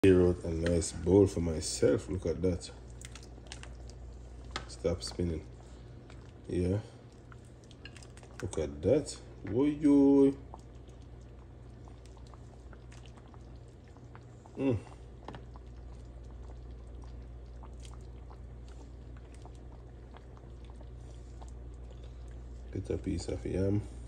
Clear out a nice bowl for myself. Look at that. Stop spinning. Yeah. Look at that. Whoa. Get a piece of yam.